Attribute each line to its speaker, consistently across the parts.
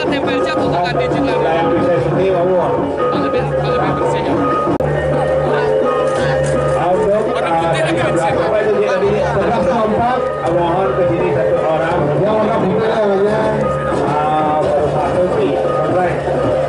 Speaker 1: tempelnya bukan digital.
Speaker 2: Yang bisa sendiri wow.
Speaker 1: Lebih bersih ya.
Speaker 2: Untuk berapa itu dia tadi 104 mohon ke sini satu orang. Yang warna putih namanya baru satu sih. Alright.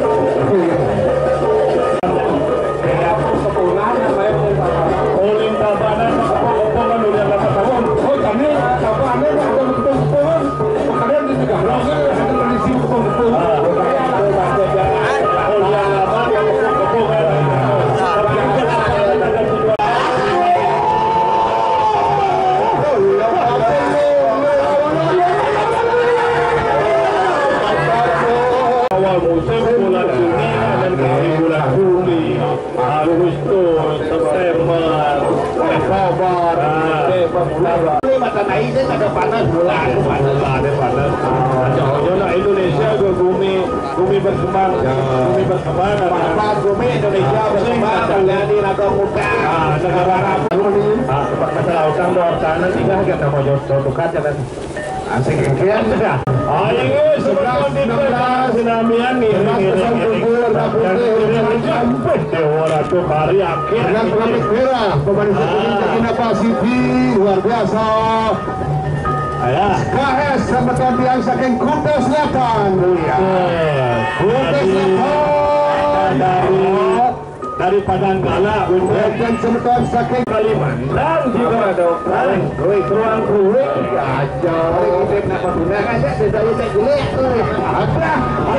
Speaker 2: Musim bulan Juni dan bulan Juli, Agustus, September, Oktober, Desember. Mata naik saya ada panas bulan, panas. Jauh-jauh Indonesia ke bumi berkembang, Apa bumi Indonesia berkembang menjadi negara muda, negara Arab. Masalah utang doa sana tiga kita mau jauh kaca dan asik kian sudah. Ayo sebelum dibelah sinamian nih. Sampai dewa tuh hari akhir. Dengan pelapis merah, pemain Kenapa City luar biasa. KS sama yang saking Kuta Selatan. Kuta Selatan dari Padanggala, dan semeton saking Kalimantan juga ada orang ruang aja. Kita nak guna aja saya jelek. Ada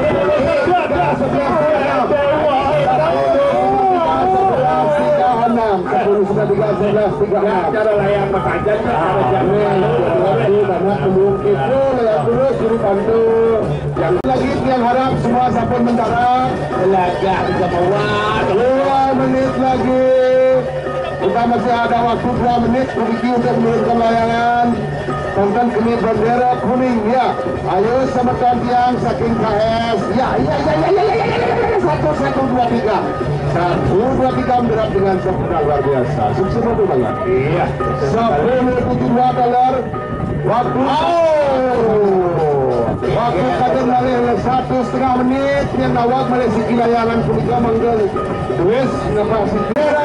Speaker 2: cara layak makajan cara jamin karena mungkin terus suruh bantu yang lagi yang harap semua sampun mentara belajar bisa bawa 2 menit lagi kita masih ada waktu 2 menit begitu untuk menurunkan layangan tonton kini bendera kuning ya ayo sama yang saking KS ya 1, 2, 3 berap dengan sempurna luar biasa. Sukses itu banyak. Iya. $10.72 waktu. Waktu kader malih 1,5 menit yang awak Malaysia layangan punika manggal. Wes napa sikira.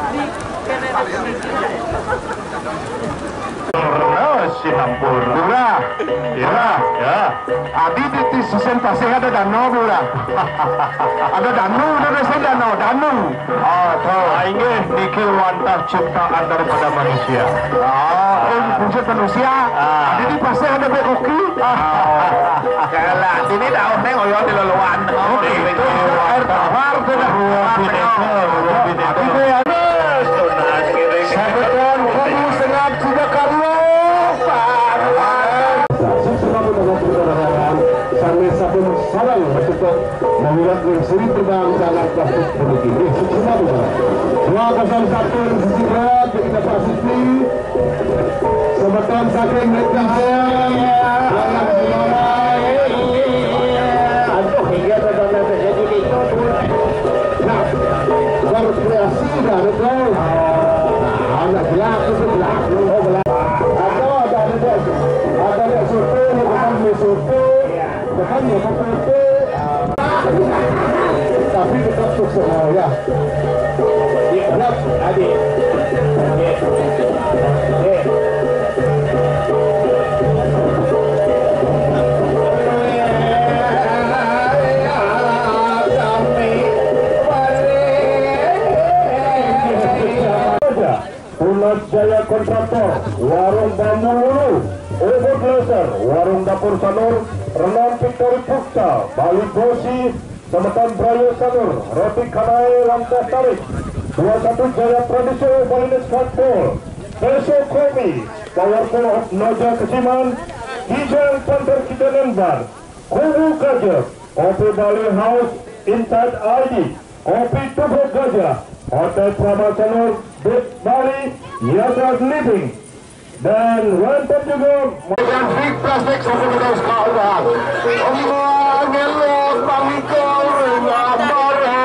Speaker 2: Singapura, ya. Adi di season pasti ada danau pula. Ada danau, danau. Oh, tuh, ini nikil wantah ciptaan daripada manusia. Fungsi manusia. Adi di pasti ada bekoki. Kalah, ini daun neng oyo di luluan. Itu air tawar tuh. Itu ya. Sahabat kamu sengat sudah kamu. Sampai sabun sarang untuk membuat seri terbang sangat plastik politik. Semua bukan. 201 sisi berat kita pasti. Sebetul saking mereka. Aduh, hingga terjadi terjadi itu. Nah, berkreasi dah betul. Anak gelap itu gelap. Oh gelap. Ada survei, bukan survei. Hanya seperti tapi tetap sukses ya. Diharap adik. Pulau Jaya Kontraktor, Warung Bambu Lulu, Obot Laser, Warung Dapur Sanur, Renang Victory Pukta, Bali Gosi, Semetan Braya Sanur, Roti Kanai Lantas Tarik, 21 Jaya Producer Balinis Kantor, Peso Kopi, Powerful of Noja Kesiman, Hijau Panter Kitanan Bar, Kubu Gajah, Kopi Bali House, Inside ID, Kopi Tubuh Gajah, Hotel Prama Sanur, Bit Bali, Yadras Living, dan wanted juga yang big plastik sampai kita sekarang. Allah ngelok bangkau ngabara,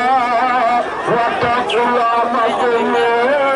Speaker 2: watak ulama punya.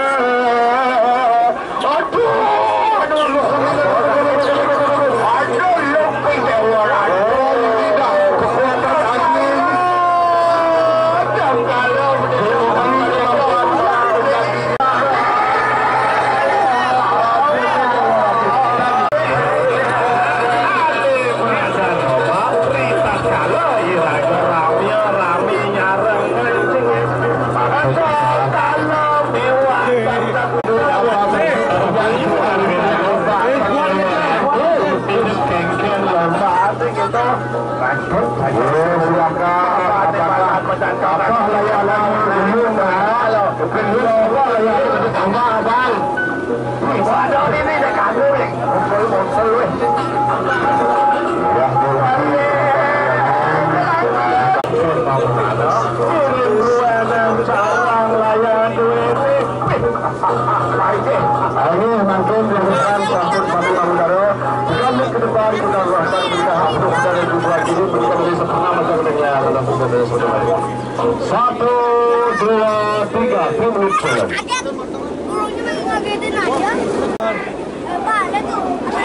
Speaker 2: Satu, dua, tiga, pemeriksaan.
Speaker 3: Ada burungnya ngagetin aja. Pak, ada tuh.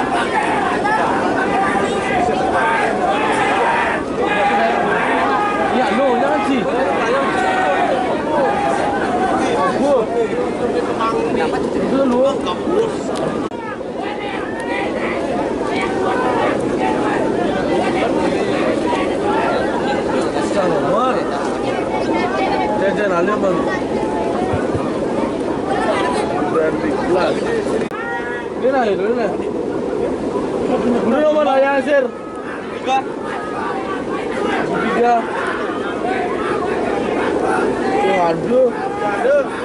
Speaker 1: Ya, lu jangan sih. Itu lu. Nomor. Jajan aja bang. Berarti kelas. Ini lah itu ini. Ini nomor layar sir. Tiga. Aduh.